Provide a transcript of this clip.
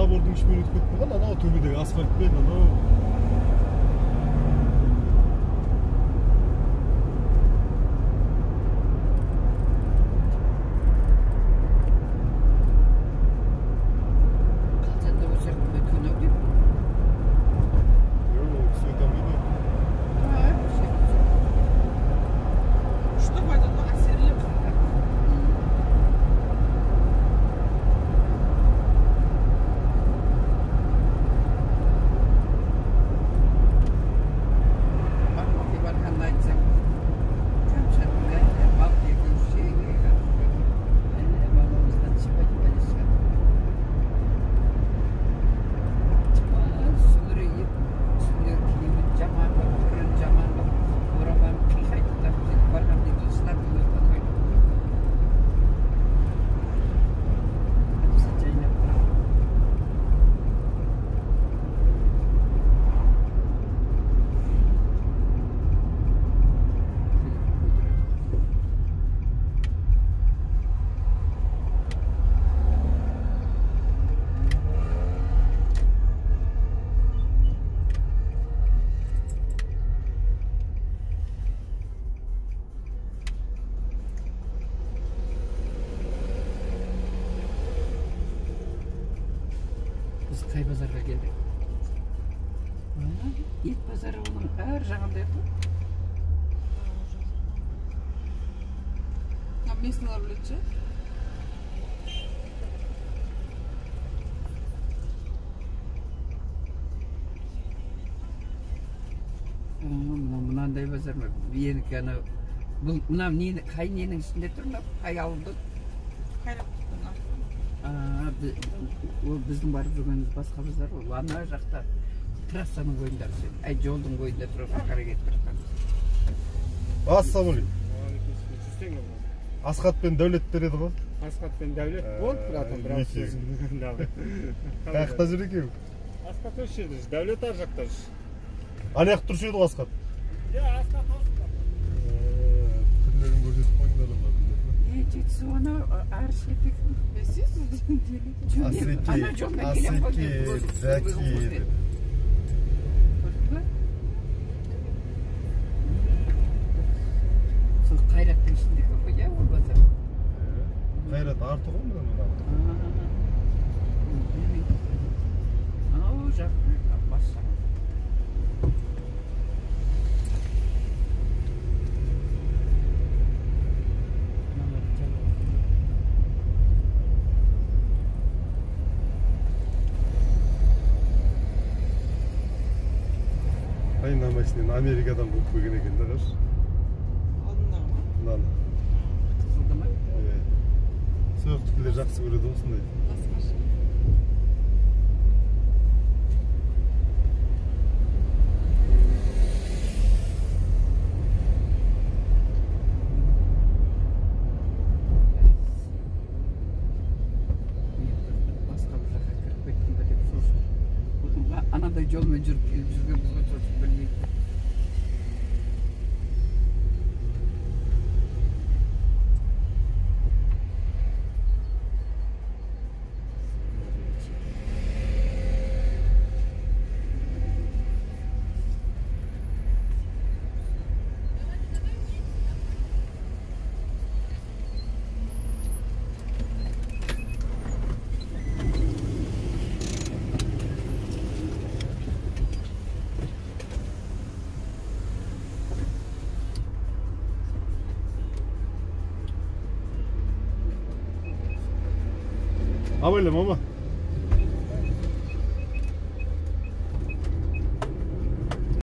забордың ішімен өтіп кетіп қалған, анау төбедегі асфальтпен, анау. Қай базарға келдік? Ет базары оның әр жағында еді. Местныйлар біледі ше? Мынандай базар ма? Менікі ана мынау қай ненің ішінде тұр ма? Қай ауылдың? Біздің барып жүргеніміз басқа базар ғой. Ана жақта трассаның бойында, жолдың бойында тұрып қарай кетіп жатқанбыз. Ассалаумағалейкум. Асхат пен Дәулет береді ғой? Асхат пен Дәулет болды, братан, біраз сөзін. Қаяқта жүр екеуі? Асхат осы жерде жүр, Дәулет ар жақта жүр. Ана жақ тұршы еді ғой Асхат? Асхат осында. Түрлерін көрсетіп қойыңдар ма? Жетісу ана ар шетік. Асеке, Зәки. Сол Қайраттың ішінде көп қой, ол базар. Қайрат арты ғой мұнан? Ау жақ бас жағын. Айнамасынан Америкадан болып келген екен де қаршы. Алдындағы ма? Мынаны. Қызылды ма? Сөқтікілер жақсы көреді осындай. Басқаша. Басқа бір жаққа кіріп кеттім бе деп шошып. Анадай жолмен жүріп келіп жүргенбіз ғой, шошып білмейді. Абайлы мама.